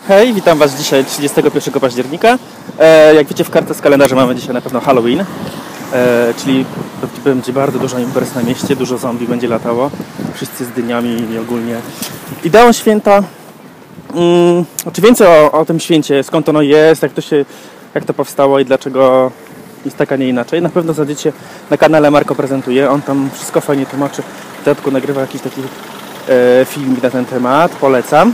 Hej, witam Was dzisiaj 31 października. Jak wiecie, w kartce z kalendarza mamy dzisiaj na pewno Halloween, czyli będzie bardzo dużo imprez na mieście, dużo zombie będzie latało, wszyscy z dyniami i ogólnie. Ideą święta, czy więcej o tym święcie, skąd ono jest, jak to powstało i dlaczego jest tak, a nie inaczej. Na pewno znajdziecie na kanale Marko Prezentuje, on tam wszystko fajnie tłumaczy, w dodatku nagrywa jakiś taki filmik na ten temat, polecam.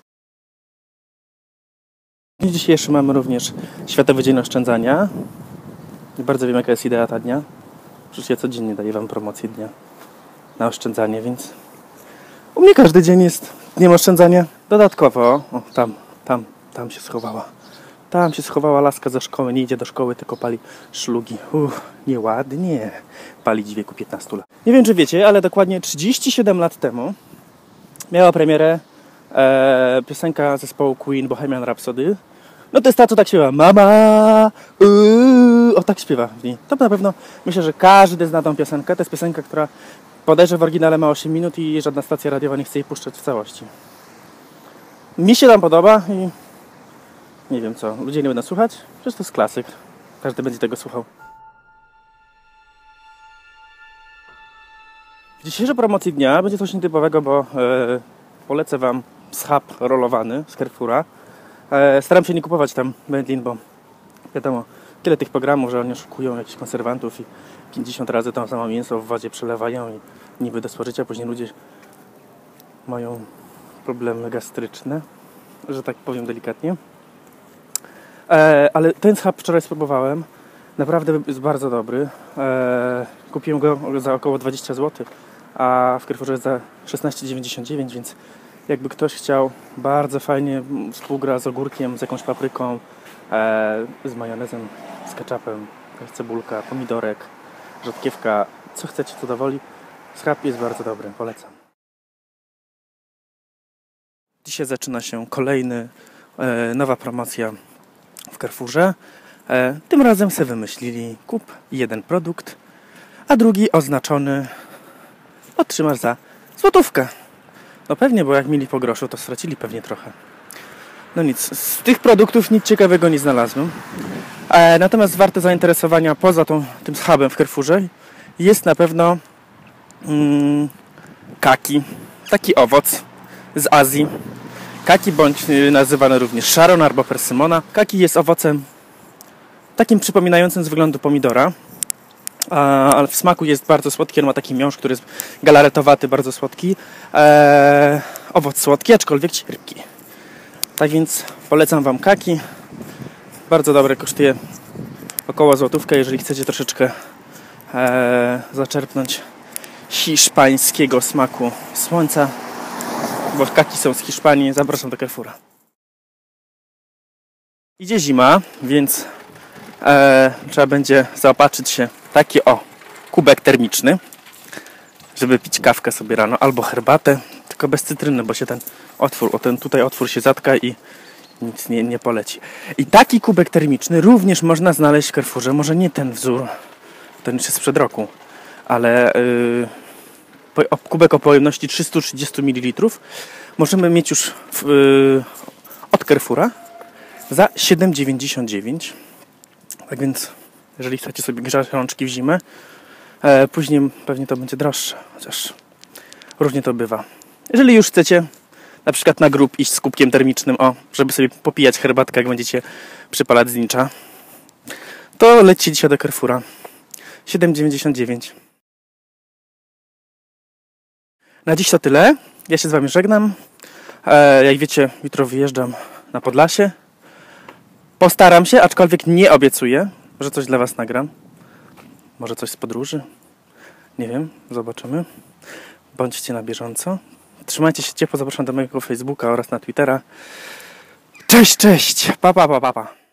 W dniu dzisiejszym mamy również Światowy Dzień Oszczędzania. Nie bardzo wiem, jaka jest idea ta dnia. Przecież ja codziennie daję Wam promocję dnia na oszczędzanie, więc u mnie każdy dzień jest dniem oszczędzania. Dodatkowo, tam się schowała. Tam się schowała laska ze szkoły, nie idzie do szkoły, tylko pali szlugi. Nieładnie palić w wieku 15 lat. Nie wiem, czy wiecie, ale dokładnie 37 lat temu miała premierę piosenka zespołu Queen, Bohemian Rhapsody. No to jest ta, co tak śpiewa. Mama, tak śpiewa w niej. To na pewno, myślę, że każdy zna tą piosenkę. To jest piosenka, która podejrzewam w oryginale ma 8 minut i żadna stacja radiowa nie chce jej puszczać w całości. Mi się tam podoba i nie wiem co, ludzie nie będą słuchać. Przecież to jest klasyk. Każdy będzie tego słuchał. W dzisiejszej promocji dnia będzie coś nietypowego, bo polecę Wam schab rolowany z Carrefoura. Staram się nie kupować tam wędlin, bo wiadomo, tyle tych programów, że oni oszukują jakichś konserwantów i 50 razy tam samo mięso w wodzie przelewają i niby do spożycia, później ludzie mają problemy gastryczne, że tak powiem delikatnie. Ale ten schab wczoraj spróbowałem, naprawdę jest bardzo dobry. Kupiłem go za około 20 zł, a w Carrefourze jest za 16,99, więc jakby ktoś chciał, bardzo fajnie współgra z ogórkiem, z jakąś papryką, z majonezem, z ketchupem, cebulka, pomidorek, rzodkiewka, co chcecie, to dowoli. Schab jest bardzo dobry, polecam. Dzisiaj zaczyna się nowa promocja w Carrefourze. Tym razem sobie wymyślili: kup jeden produkt, a drugi oznaczony otrzymasz za złotówkę. No pewnie, bo jak mieli po groszu, to stracili pewnie trochę. No nic, z tych produktów nic ciekawego nie znalazłem. Natomiast warte zainteresowania poza tym schabem w Carrefourze jest na pewno kaki. Taki owoc z Azji. Kaki, bądź nazywany również Sharon albo persymona. Kaki jest owocem takim przypominającym z wyglądu pomidora, ale w smaku jest bardzo słodki. On ma taki miąższ, który jest galaretowaty, bardzo słodki. Owoc słodki, aczkolwiek cierpki. Tak więc polecam Wam kaki. Bardzo dobre, kosztuje około złotówkę, jeżeli chcecie troszeczkę zaczerpnąć hiszpańskiego smaku słońca, bo kaki są z Hiszpanii. Zapraszam do Carrefoura. Idzie zima, więc trzeba będzie zaopatrzyć się w taki kubek termiczny, żeby pić kawkę sobie rano, albo herbatę, tylko bez cytryny, bo się ten otwór się zatka i nic nie poleci. I taki kubek termiczny również można znaleźć w Carrefourze, może nie ten wzór, ten już jest sprzed roku, ale kubek o pojemności 330 ml możemy mieć już od Carrefoura za 7,99. Tak więc, jeżeli chcecie sobie grzać rączki w zimę, później pewnie to będzie droższe, chociaż różnie to bywa. Jeżeli już chcecie na przykład na grób iść z kubkiem termicznym, żeby sobie popijać herbatkę, jak będziecie przypalać znicza, to lećcie dzisiaj do Carrefoura. 7,99. Na dziś to tyle. Ja się z Wami żegnam. Jak wiecie, jutro wyjeżdżam na Podlasie. Postaram się, aczkolwiek nie obiecuję, że coś dla Was nagram. Może coś z podróży. Nie wiem, zobaczymy. Bądźcie na bieżąco. Trzymajcie się ciepło, zapraszam do mojego Facebooka oraz na Twittera. Cześć, cześć! Pa, pa, pa, pa, pa.